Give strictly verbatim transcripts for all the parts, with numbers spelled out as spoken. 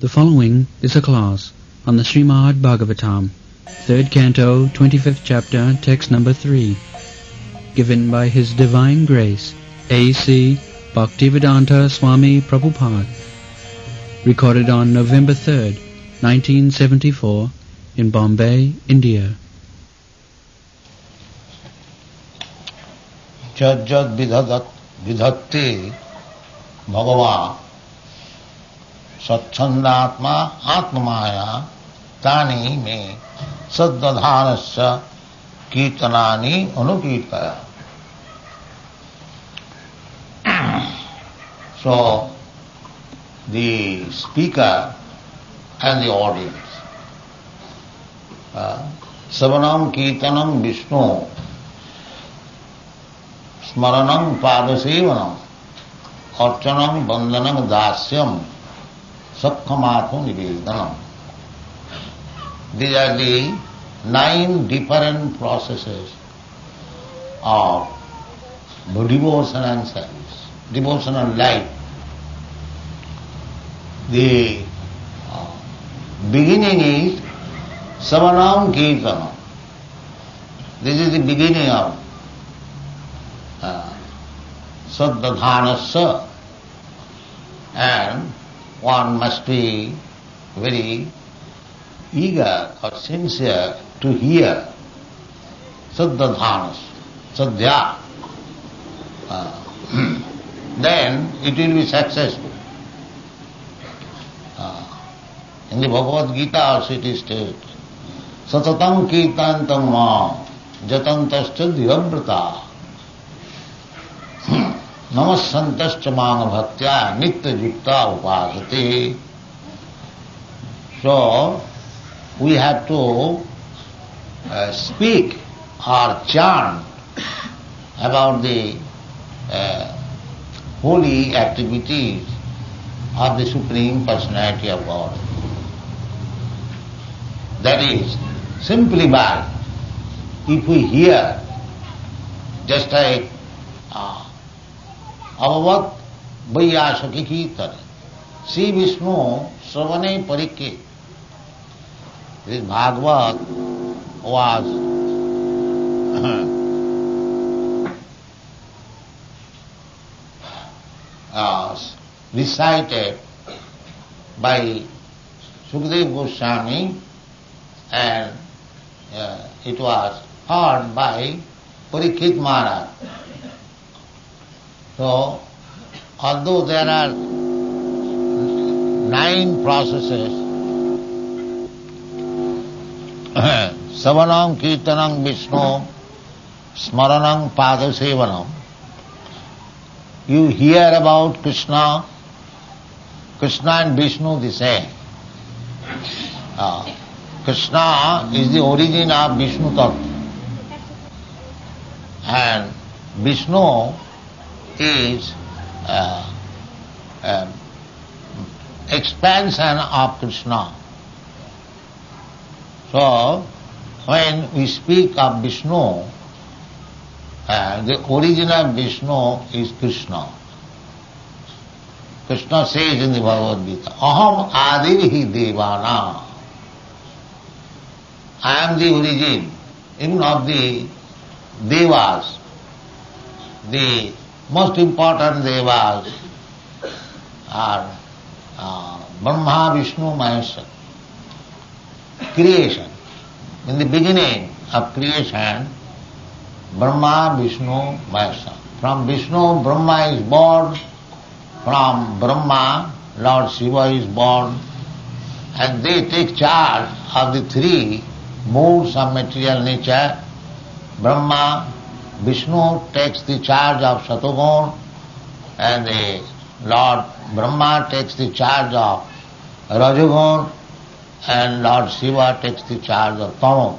The following is a class on the Srimad Bhagavatam, third canto, twenty-fifth chapter, text number three, given by His Divine Grace, A C Bhaktivedanta Swami Prabhupada, recorded on November third, nineteen seventy-four, in Bombay, India. Jajjad vidhadat vidhatti bhagava satchandatma atmamaya tani me saddadhanasya kirtanani anukirtaya. So, the speaker and the audience. Uh, Savanam Kirtanam Vishnu Smaranam Padasevanam Archanam Bandhanam Dasyam Sakkhamathu Nivedanam. These are the nine different processes of devotion and service, devotional life. The uh, beginning is Savanam Kirtanam. This is the beginning of uh, Saddadhanasya, and one must be very eager or sincere to hear Saddadhanas, Sadhya. Uh, then it will be successful. Uh, in the Bhagavad Gita also it is stated, Satatam kirtantam ma jatantascha dhiyavrata namasantascha mang bhaktya nitya jukta upasate. So, we have to uh, speak or chant about the uh, holy activities of the Supreme Personality of God. That is, simply by, if we hear, just like uh, Avavat Vaiyasaki Kirtan, see Vishnu Savane Parikhe. This Bhagavad was uh, recited by Sukadeva Goswami, and uh, it was heard by Parikshit Maharaj. So, although there are nine processes, Savanam Kirtanam Vishnu Smaranam Padasevanam, you hear about Krishna, Krishna and Vishnu the same. Uh, Krishna is the origin of Vishnu Tattva, and Vishnu is uh, uh, expansion of Krishna. So, when we speak of Vishnu, uh, the origin of Vishnu is Krishna. Krishna says in the Bhagavad Gita, Aham adivihi devana. I am the origin even of the devas. The most important devas are uh, Brahma, Vishnu, Maheshwara. Creation. In the beginning of creation, Brahma, Vishnu, Maheshwara. From Vishnu, Brahma is born. From Brahma, Lord Shiva is born. And they take charge of the three modes of material nature. Brahma, Vishnu takes the charge of Satogun, and the Lord Brahma takes the charge of Rajagun, and Lord Shiva takes the charge of Tamo.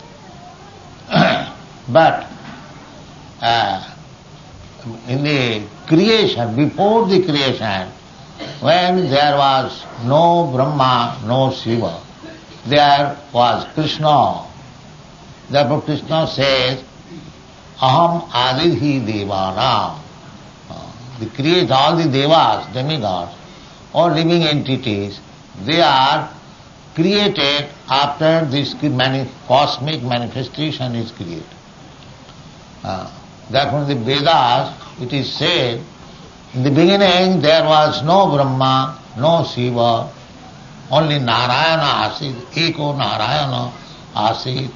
But uh, in the creation, before the creation, when there was no Brahma, no Shiva, there was Krishna. Therefore Krishna says, Aham adihi devana. The creator, all the devas, demigods, or living entities, they are created after this mani- cosmic manifestation is created. Uh, therefore in the Vedas it is said, in the beginning there was no Brahma, no Shiva, only Narayana Asid, Eko Narayana Asid.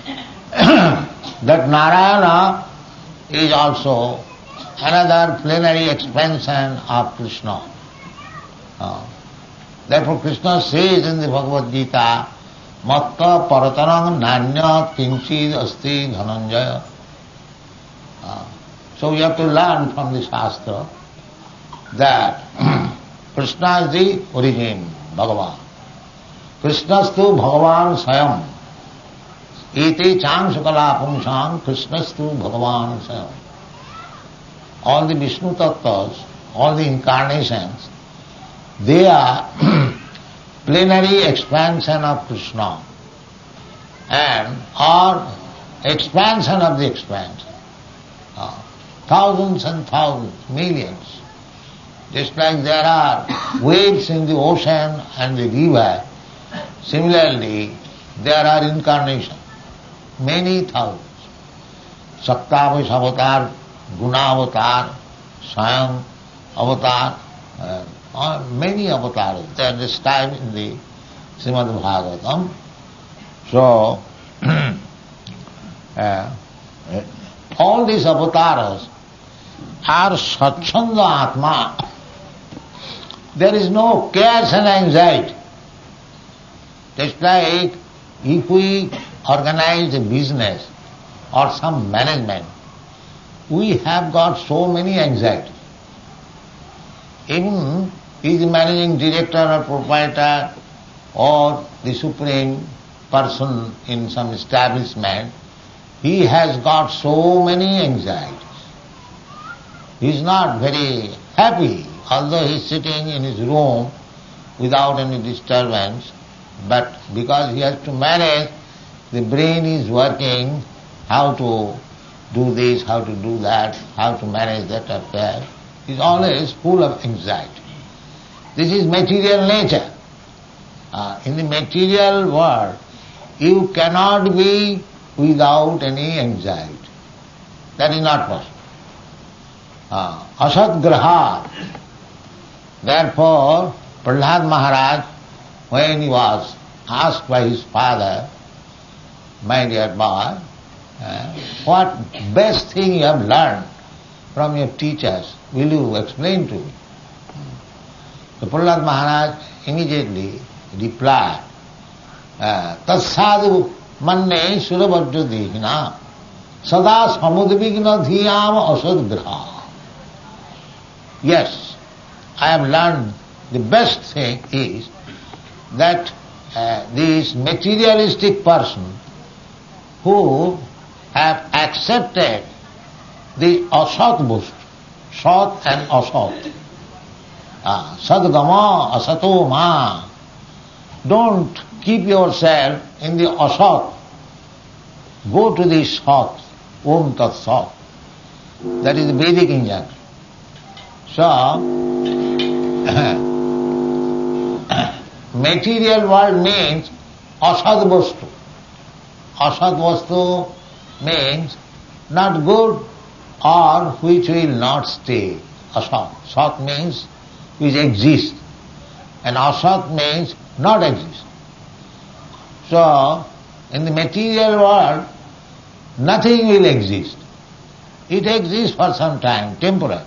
That Narayana is also another plenary expansion of Krishna. Uh, therefore Krishna says in the Bhagavad Gita, Matta Paratanam Nanya Kinchid Asti Dhananjaya. Uh, so we have to learn from the Shastra that Krishna is the origin, Bhagavan. Krishnastu Bhagavan Sayam. Ete Chang Sukala Pumsam Krishnastu Bhagavan Sayam. All the Vishnu Tattvas, all the incarnations, they are plenary expansion of Krishna and are expansion of the expansion. Uh, thousands and thousands, millions. Just like there are waves in the ocean and the river, similarly there are incarnations, many thousands. Saptavash avatar, Guna avatar, Swayam avatar, uh, many avatars there this time in the Srimad Bhagavatam. So, uh, all these avatars are Satchanda Atma. There is no cares and anxiety. Just like if we organize a business or some management, we have got so many anxieties. Even he is the managing director or proprietor or the supreme person in some establishment, he has got so many anxieties. He is not very happy, although he is sitting in his room without any disturbance, but because he has to manage, the brain is working how to do this, how to do that, how to manage that affair. He is always full of anxiety. This is material nature. Uh, in the material world, you cannot be without any anxiety. That is not possible. Uh, Asat Graha. Therefore, Prahlad Maharaj, when he was asked by his father, my dear boy, uh, what best thing you have learned from your teachers, will you explain to me? So Prahlad Maharaj immediately replied, Tatsadu manne suravajjadihina sada samudvigna dhiyam asadgraha. Yes, I have learned the best thing is that uh, this materialistic person who have accepted the asat bhushta, sat and asat, uh, sadgama asato ma, don't keep yourself in the asat, go to the sat, om tat sat. That is the Vedic injunction. So, material world means asad vastu. Asad vastu means not good or which will not stay. Asat. Sat means which exist. And asat means not exist. So, in the material world, nothing will exist. It exists for some time, temporary.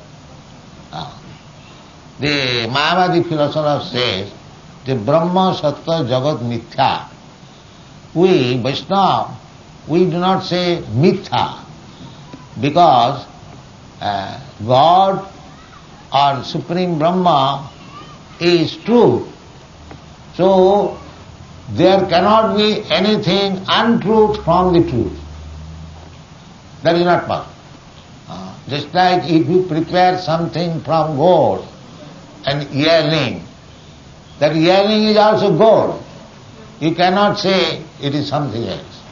The Mayavadi philosopher says, the Brahma, Sattva, Jagat, Mithya. We, Vaishnava, we do not say Mithya, because uh, God or Supreme Brahma is true. So, there cannot be anything untruth from the truth. That is not possible. Uh, just like if you prepare something from gold, an earring, that earring is also gold. You cannot say it is something else.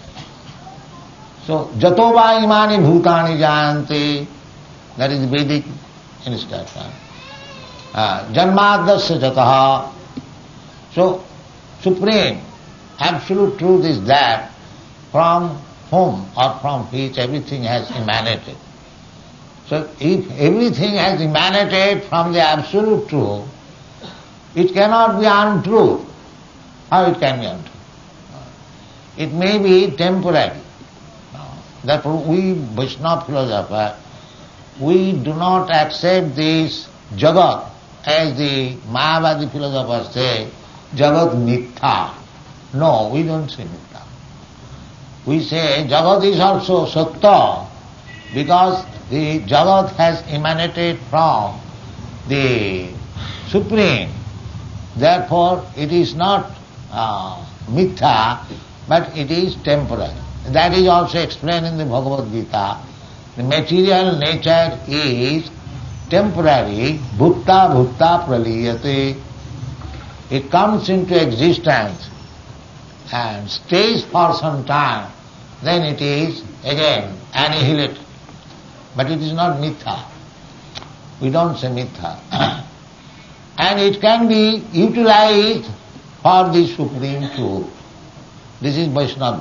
So, jato va imani bhutani jayante, that is Vedic instruction. Uh, Janmadasya jataha, So, supreme, absolute truth is that from whom or from which everything has emanated. So, if everything has emanated from the absolute truth, it cannot be untruth. How it can be untruth? It may be temporary. Therefore, we Vaishnava philosophers, we do not accept this Jagat, as the Mayavadi philosophers say, Jagat Mithya. No, we don't say Mithya. We say Jagat is also Satya, because the Jagat has emanated from the Supreme. Therefore, it is not uh, Mithya, but it is temporary. That is also explained in the Bhagavad Gita. The material nature is temporary, bhutta bhutta praliyate. It comes into existence and stays for some time, then it is again annihilated. But it is not mithya. We don't say mithya. And it can be utilized for the supreme truth. This is Vaishnava.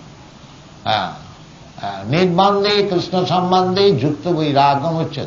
Nirbandhe Krishna Sambandhe Jukta Vairagam Uchyate.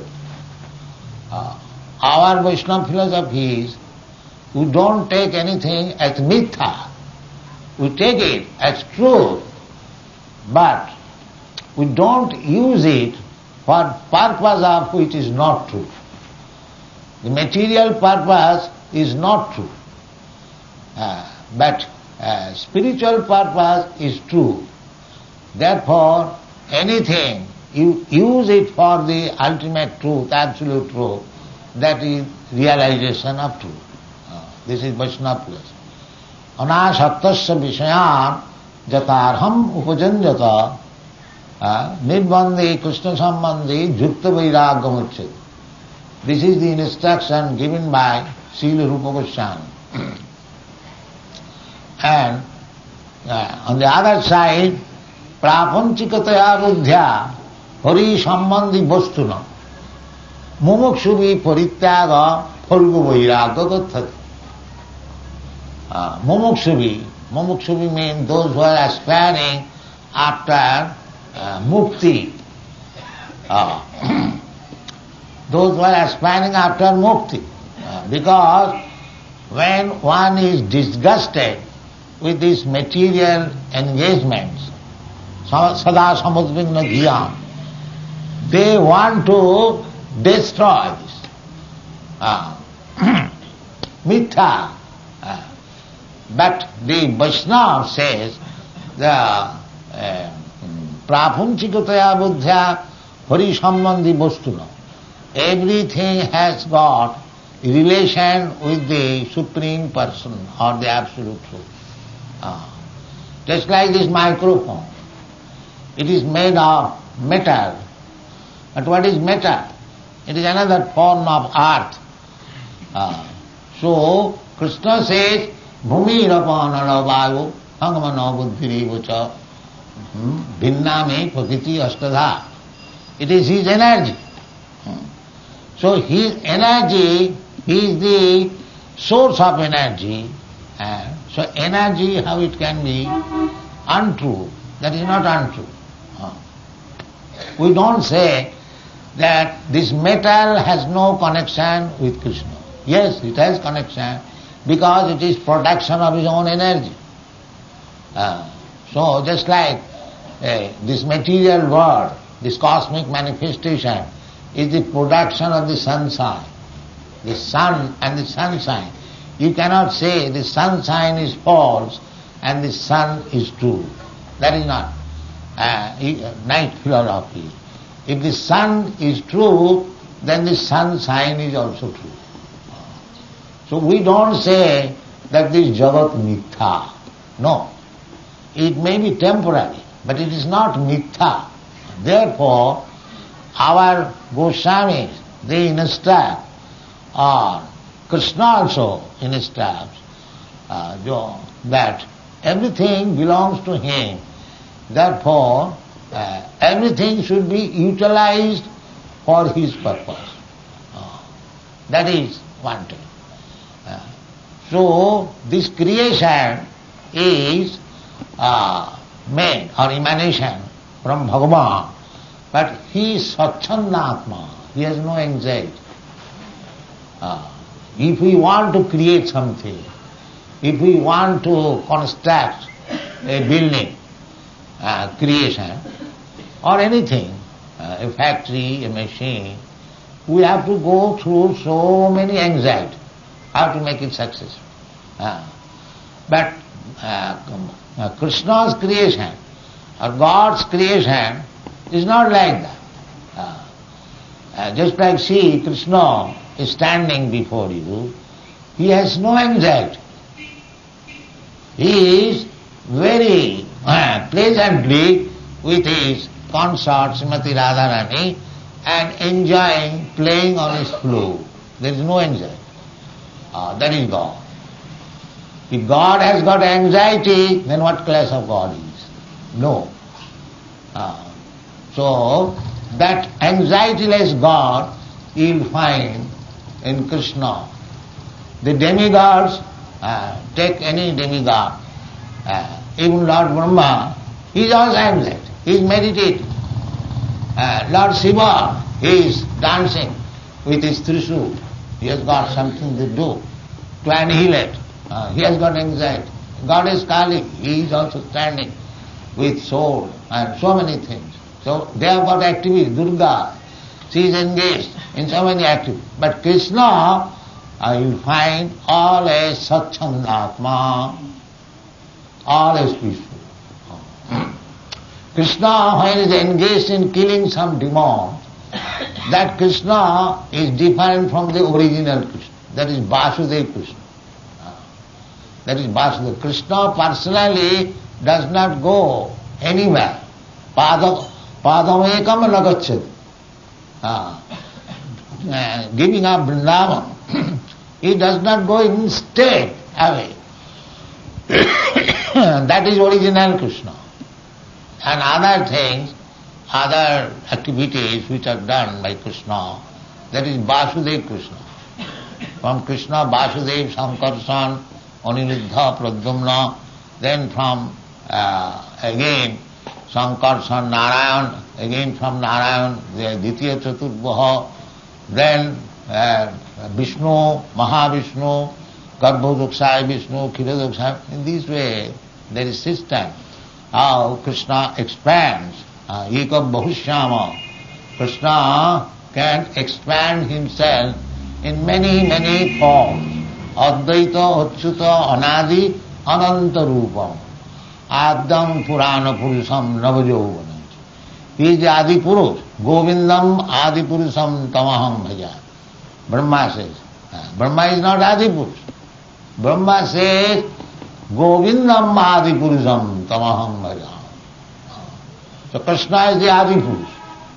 Our Vaishnava philosophy is, we don't take anything as mithya. We take it as truth, but we don't use it for purpose of which is not true. The material purpose is not true, uh, but uh, spiritual purpose is true. Therefore, anything, you use it for the ultimate truth, absolute truth, that is realization of truth. Uh, this is Vaishnava philosophy. Anasaktasya vishayan jatarham upajanjata nirbandhe krishna sambandhe jukta vairagam uchyate. This is the instruction given by Srila Rupa Goswami. And uh, on the other side, prapanchikataya buddhya hari sambandhi vastuna mumukshuvi parityaga pharga vairagya gathati. Uh, mumukshuvi, mumukshuvi means those who are aspiring after uh, mukti. Uh, those who are aspiring after mukti. Uh, because when one is disgusted with these material engagements, sada samudvigna dhiyam, they want to destroy this. Uh, mithya. Uh, but the Vaishnava says the uh, prapanchikataya buddhya hari sambandhi vastuna. Everything has got relation with the Supreme Person or the Absolute Truth. Uh, just like this microphone. It is made of metal. But what is metal? It is another form of earth. Uh, so, Krishna says, Bhumi rapanala vayu hangamana buddhirivacha bhinname prakriti ashtadha. It is his energy. So his energy is the source of energy. And so energy, how it can be untrue? That is not untrue. We don't say that this metal has no connection with Krishna. Yes, it has connection because it is production of his own energy. Uh, so just like uh, this material world, this cosmic manifestation is the production of the sunshine. The sun and the sunshine. You cannot say the sunshine is false and the sun is true. That is not uh, night philosophy. If the sun is true, then the sunshine is also true. So we don't say that this Jagat mithya. No. It may be temporary, but it is not mithya. Therefore, our Goswamis, they instruct, or Krishna also instructs, uh, that everything belongs to him. Therefore, uh, everything should be utilized for his purpose. Uh, that is one thing. Uh, So this creation is uh, made or emanation from Bhagavan, but he is Satchandatma, he has no anxiety. Uh, if we want to create something, if we want to construct a building, uh, creation, or anything, uh, a factory, a machine, we have to go through so many anxieties how to make it successful. Uh, but uh, uh, Krishna's creation or God's creation is not like that. Uh, uh, just like see, Krishna is standing before you, he has no anxiety. He is very uh, pleasantly with his consort Srimati Radharani and enjoying playing on his flute. There is no anxiety. Uh, that is God. If God has got anxiety, then what class of God is? No. Uh, so, that anxietyless God you will find in Krishna. The demigods, uh, take any demigod, uh, even Lord Brahma, he is also anxiety, he is meditating. Uh, Lord Shiva, he is dancing with his Trishul. He has got something to do, to annihilate. Uh, he has got anxiety. Goddess Kali, he is also standing with sword and so many things. So they have got activities. Durga, she is engaged in so many activities. But Krishna, uh, you will find all is Satchandatma, all is peaceful. Krishna, when he is engaged in killing some demon, that Krishna is different from the original Krishna. That is Vasudeva Krishna. That is Vasudeva. Krishna personally does not go anywhere. Padam ekam nagacchati. Uh, uh, giving up Vrindavan, he does not go instead away. That is original Krishna. And other things, other activities which are done by Krishna, that is Vasudeva Krishna. From Krishna, Vasudeva, Sankarsan, Aniruddha, Pradyumna, then from uh, again Sankarsan, Narayan, again from Narayan, Ditya Chaturbhaha, then uh, Vishnu, Mahavishnu, Garbhodakshay Vishnu, Kshiradokshay. In this way, there is system how Krishna expands. Uh, Ekam Bahushyama. Krishna can expand himself in many, many forms. Advaita, Achyuta, Anadi, Ananta Rupam. Adam Purana Purusam Navajovanam. He is the Adi Purush. Govindam Adi Purusam Tamaham Bhaja. Brahma says. Brahma is not Adi Purush. Brahma says, Govindam Adi Purusam Tamaham Bhaja. So Krishna is the Adi Purush.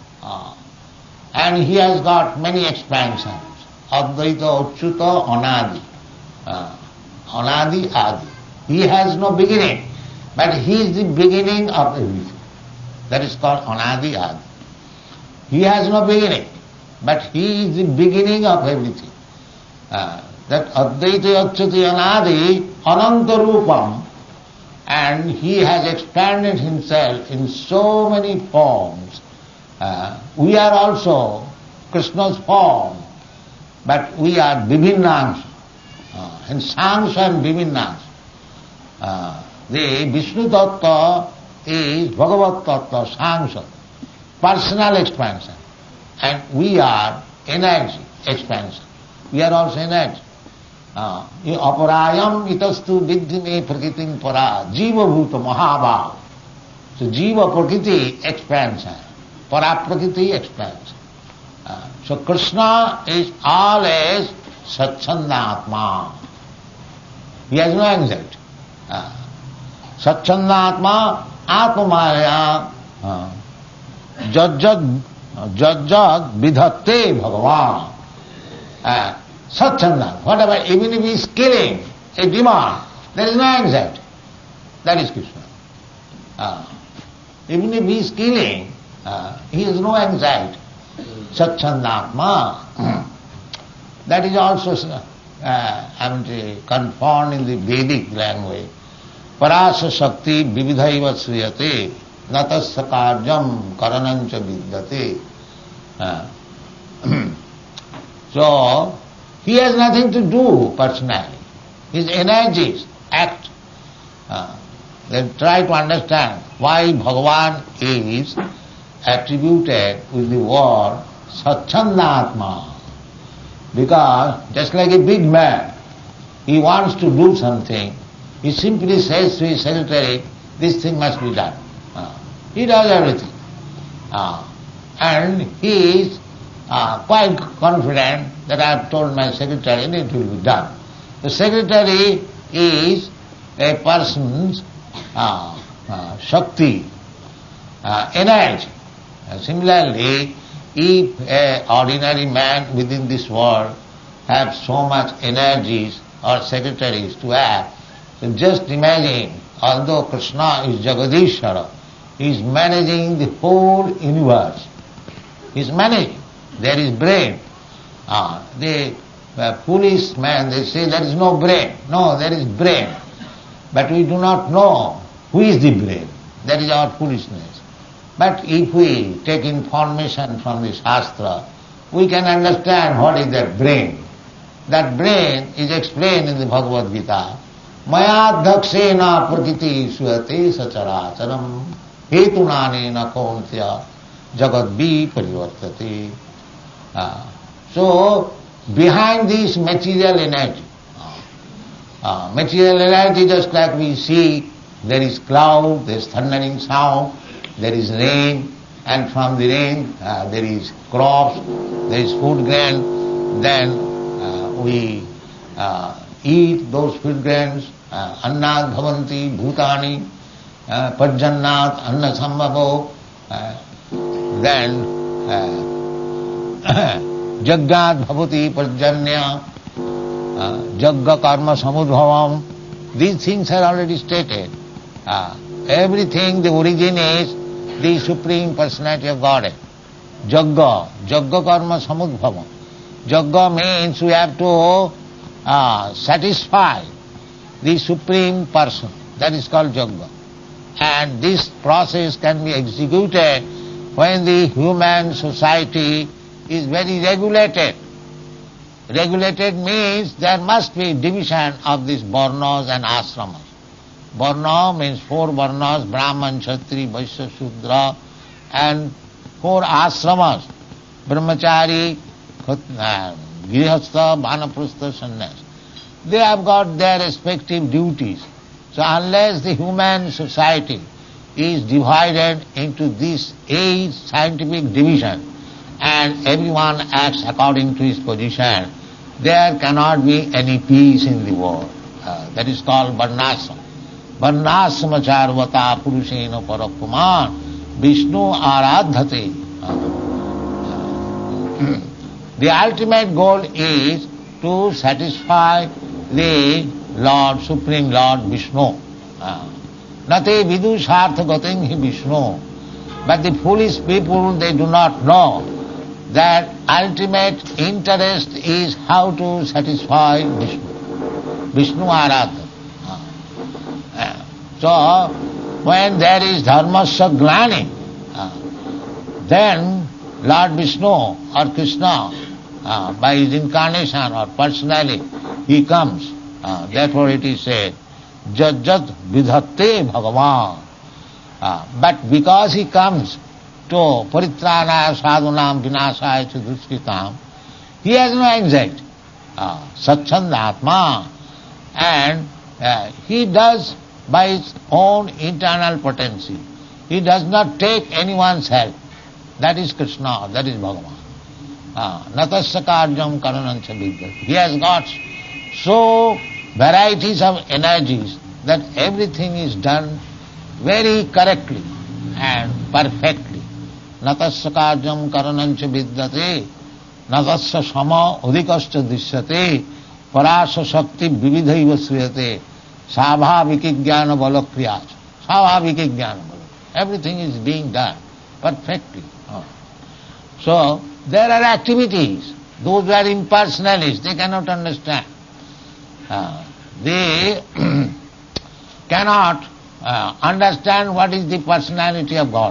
And he has got many expansions. Advaita, Achyuta, Anadi. Uh, Anadi, Adi. He has no beginning, but he is the beginning of everything. That is called Anadi, Adi. He has no beginning, but he is the beginning of everything. Uh, that Advaita, Achyuta, Anadi, Ananta Rupam, and he has expanded himself in so many forms. Uh, we are also Krishna's form, but we are Vibhinnansh. Uh, and Sangsha and Vibhinnansh. Uh, the Vishnu Tattva is Bhagavat Tattva, Sangsha, personal expansion. And we are energy expansion. We are also energy. Uh, Aparayam itastu viddhime prakritim para jiva bhuta mahabhav. So jiva prakriti expansion, para prakriti expansion. Uh, so Krishna is always Satchandatma. He has no anxiety. Uh, Satchandatma Atmamaya uh, Jajjad Jajjad Vidhatte Bhagavan. Uh, Satchandat, whatever, even if he is killing a demon, there is no anxiety. That is Krishna. Uh, even if he is killing, uh, he has no anxiety. Satchandatma. That is also uh, I mean, confirmed in the Vedic language. Parasa Shakti Vividhaiva Sriyate Natasya Karjam Karanancha Vidyate. Uh, so, he has nothing to do personally. His energies act. Uh, then try to understand why Bhagavan is attributed with the word Satchandatma. Because just like a big man, he wants to do something, he simply says to his secretary, this thing must be done. Uh, he does everything. Uh, and he is uh, quite confident that I have told my secretary and it will be done. The secretary is a person's uh, uh, Shakti, uh, energy. Uh, similarly, if an ordinary man within this world has so much energies or secretaries to act, so just imagine, although Krishna is Jagadishwara, he is managing the whole universe. He is managing. There is brain. Ah, the uh, foolish man, they say there is no brain. No, there is brain. But we do not know who is the brain. That is our foolishness. But if we take information from the Shastra, we can understand what is that brain. That brain is explained in the Bhagavad Gita. Maya dhakshena prakriti suyate sacharacharam hetunanena kauntya jagadvi parivartate. Uh, so, behind this material energy, uh, uh, material energy just like we see, there is cloud, there is thundering sound, there is rain, and from the rain uh, there is crops, there is food grain, then uh, we uh, eat those food grains, uh, annat bhavanti bhutani, uh, pajjannat anna sambhavo, uh, then uh, Jaggat bhavati parjanya, jagga karma samudbhavam. These things are already stated. Uh, everything, the origin is the Supreme Personality of Godhead. Jagga, jagga karma samudbhavam. Jagga means we have to uh, satisfy the Supreme Person. That is called jagga. And this process can be executed when the human society is very regulated. Regulated means there must be division of these varnas and ashramas. Varna means four varnas, Brahman, Kshatri, Vaishya, Shudra, and four ashramas, Brahmachari, Grihastha, Vanaprastha, Sannyas. They have got their respective duties. So unless the human society is divided into these eight scientific divisions, and everyone acts according to his position, there cannot be any peace in the world. Uh, that is called varnasam. Varnasama charvata purushena parakuman Vishnu aradhate. Uh, the ultimate goal is to satisfy the Lord, Supreme Lord Vishnu. Uh, Nate vidushartha gating hi Vishnu. But the foolish people, they do not know that ultimate interest is how to satisfy Vishnu. Vishnu Aradha. Uh, so, when there is dharmasya glani, uh, then Lord Vishnu or Krishna, uh, by his incarnation or personally, he comes. Uh, therefore it is said, Jat Jat Vidhatte Bhagavan. Uh, but because he comes to paritranaya sadhunam vinasaya duskritam, he has no anxiety. Uh, Satchandatma. And uh, he does by his own internal potency. He does not take anyone's help. That is Krishna, that is Bhagavan. Uh, Natasya karjam karanancha vidyate. He has got so varieties of energies that everything is done very correctly and perfectly. Natasya karjam karanancha vidyate, natasya sama udikascha dishyate, parasa shakti vividhaiva sriyate, sabhaviki jnana balakriyach. Sabhaviki jnana balak. Everything is being done perfectly. So, there are activities. Those who are impersonalists, they cannot understand. uh, they cannot uh, understand what is the personality of God.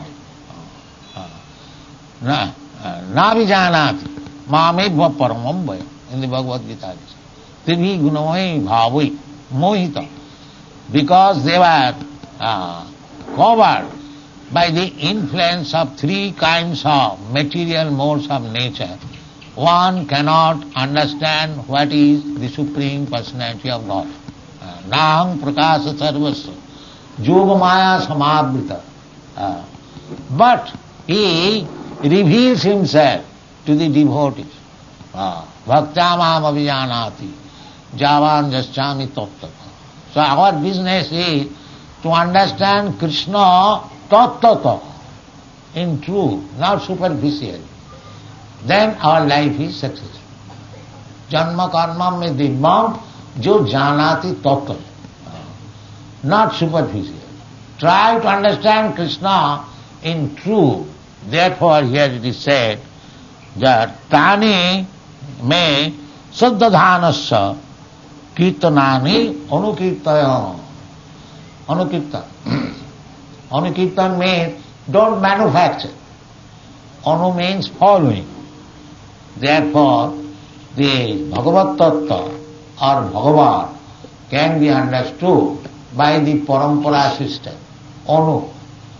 Na vijanati mamebhva paramam vaya. In the Bhagavad Gita it says, Tribhi gunamai bhavai mohita. Because they were uh, covered by the influence of three kinds of material modes of nature, one cannot understand what is the Supreme Personality of God. Naham prakasa sarvasya yoga maya samavrita. Uh, but he reveals himself to the devotees. Bhaktamam avijanati javan jaschami tattva. So our business is to understand Krishna tattva in truth, not superficially. Then our life is successful. Janma karma mein dibbam jo janati tattva. Not superficial. Try to understand Krishna in truth. Therefore here it is said that tani me saddadhanasya kirtanani anukirtaya. Anukirtan. Anukirtan means don't manufacture. Anu means following. Therefore the Bhagavad Tattva or Bhagavan can be understood by the parampara system. Anu.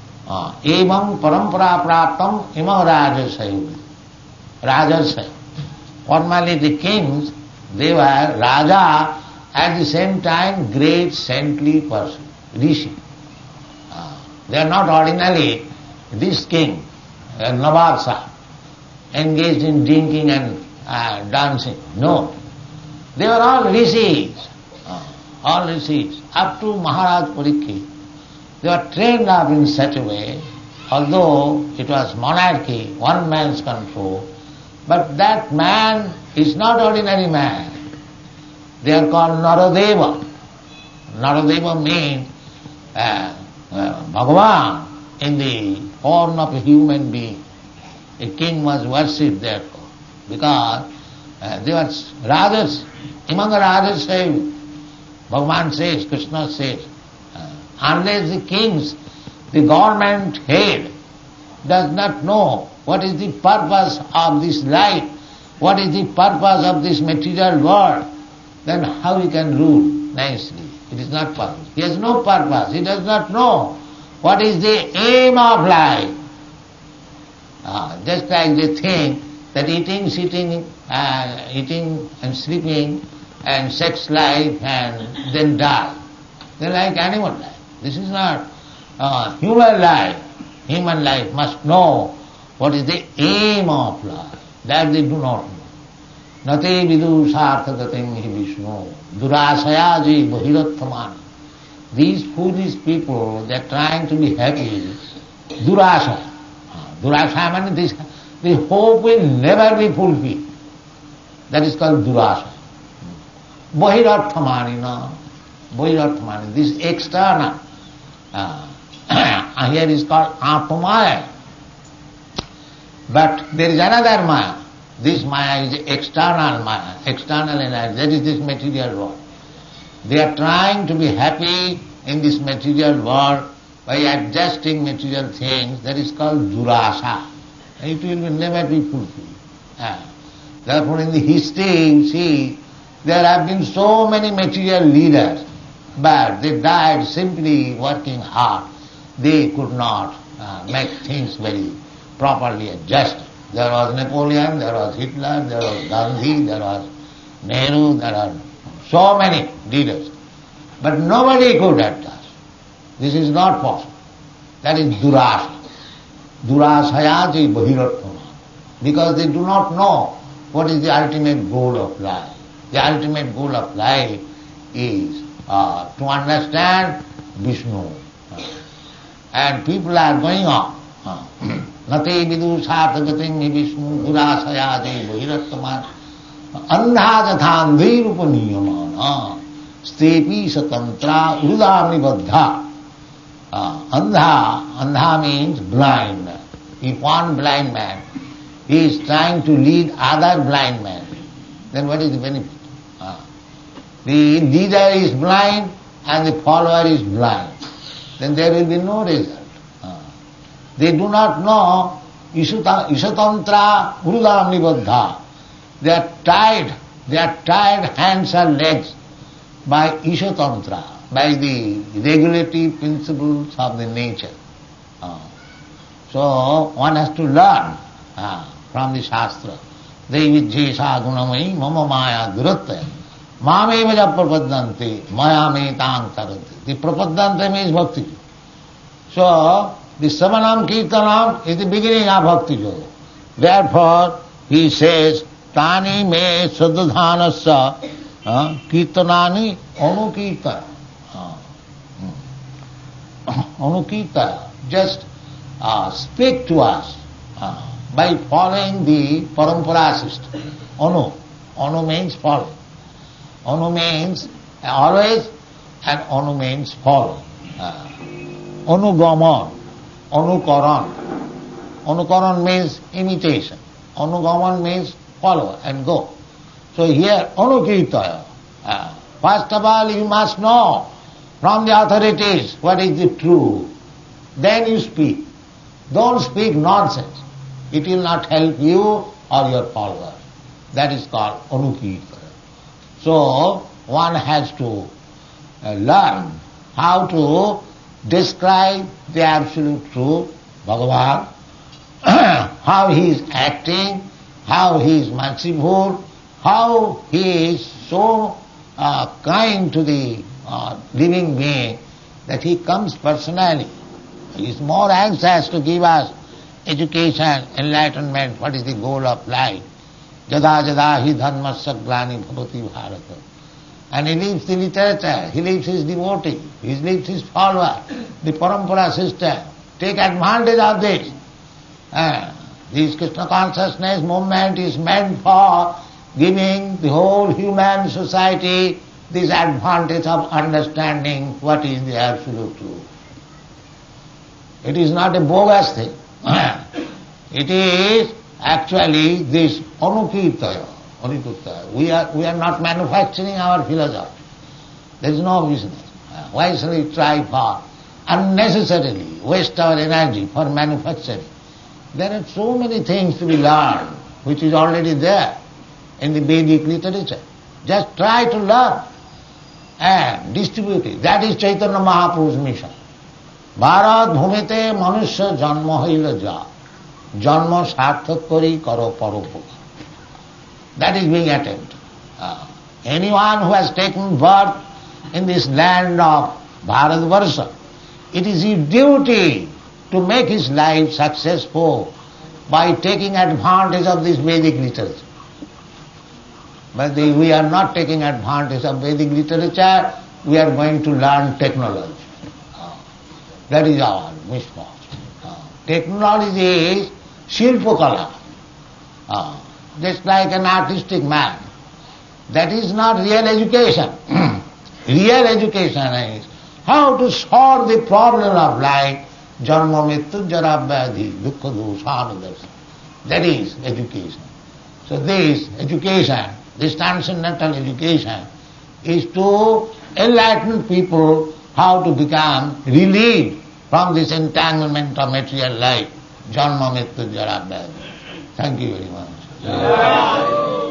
Evam parampara praptam imam rajasaya. Rajasaya. Formerly the kings, they were Raja, at the same time great saintly person, Rishi. Uh, they are not ordinarily this king, uh, Nawab Sahib, engaged in drinking and uh, dancing. No. They were all Rishis. Uh, all Rishis. Up to Maharaj Parikshit. They were trained up in such a way, although it was monarchy, one man's control, but that man is not ordinary man. They are called Naradeva. Naradeva means uh, uh, Bhagavan in the form of a human being. A king was worshipped therefore, because uh, they were Rajas. Among the Rajas say, Bhagavan says, Krishna says, uh, unless the kings, the government head, does not know what is the purpose of this life, what is the purpose of this material world, then how he can rule nicely? It is not possible. He has no purpose. He does not know what is the aim of life. Uh, just like they think that eating, sitting, uh, eating and sleeping and sex life and then die. They like animal life. This is not uh, human life. Human life must know what is the aim of life. That they do not know. Nate vidu sarthagatim hi Vishnu durasayaji bahirattamani. These foolish people, they are trying to be happy. Durasa. Durasa means this, the hope will never be fulfilled. That is called durasa. Bahirattamani, no. Bahirattamani. This external. Uh, here is called Atmaya. But there is another Maya. This Maya is external Maya, external energy. That is this material world. They are trying to be happy in this material world by adjusting material things. That is called durasa. It will never be fulfilled. Uh, therefore in the history, you see, there have been so many material leaders, but they died simply working hard. They could not uh, make things very properly adjusted. There was Napoleon, there was Hitler, there was Gandhi, there was Nehru, there are so many leaders. But nobody could adjust. This is not possible. That is durasa. Durasayati bahiratthama. Because they do not know what is the ultimate goal of life. The ultimate goal of life is uh, to understand Vishnu. And people are going on. Nate vidu sarthagatim hi Vishnu durasayati bahiratthama andhajathandhi rupaniyamana stepi satantra udami baddha. Andha, andha means blind. If one blind man is trying to lead other blind men, then what is the benefit? Uh, the leader is blind and the follower is blind, then there will be no result. Uh, they do not know Ishata, Ishatantra Urudam Nibaddha. They are tied, they are tied hands and legs by Ishatantra, by the regulative principles of the nature. Uh, so one has to learn uh, from the Shastra. Devi Jesha Gunamai Mama Maya Duratya Mame Vaja Prapaddante Maya Me Tang Taranti. The Prapaddante means Bhakti. So the Samanam Kirtanam is the beginning of Bhakti Yoga. Therefore he says Tani me sadadhanasya uh, kirtanani anukirtana. Uh, anukirtana. Just uh, speak to us uh, by following the parampara system. Anu. Anu means follow. Anu means always, and anu means follow. Uh, anugaman, anukaran. Anukaran means imitation. Anugaman means follow and go. So here, anukirtaya. Uh, first of all, you must know from the authorities what is the truth. Then you speak. Don't speak nonsense. It will not help you or your followers. That is called anukirtaya. So one has to uh, learn how to describe the absolute truth, Bhagavan, how he is acting, how he is merciful, how he is so uh, kind to the uh, living being that he comes personally. He is more anxious to give us education, enlightenment, what is the goal of life. Jada jada hi dharmasya glani bhavati bharata. And he leaves the literature, he leaves his devotee, he leaves his follower, the parampara system. Take advantage of this. Uh, This Krishna consciousness movement is meant for giving the whole human society this advantage of understanding what is the absolute truth. It is not a bogus thing. It is actually this anukirtaya. Anukirtaya. We are, we are not manufacturing our philosophy. There is no business. Why shall we try for unnecessarily waste our energy for manufacturing? There are so many things to be learned which is already there in the Vedic literature. Just try to learn and distribute it. That is Chaitanya Mahaprabhu's mission. Bharat bhumite manusya janma haila ja. Janma sarthak kari karo paropa. That is being attempted. Uh, anyone who has taken birth in this land of Bharatvarsha, it is his duty to make his life successful by taking advantage of this Vedic literature. But the, we are not taking advantage of Vedic literature, we are going to learn technology. Uh, that is our misfortune. Uh, technology is Shilpakala, uh, just like an artistic man. That is not real education. Real education is how to solve the problem of life. Janma mrityu jara vyadhi dukkha doshanadarsana. That is education. So this education, this transcendental education, is to enlighten people how to become relieved from this entanglement of material life. Janma mrityu jara vyadhi. Thank you very much.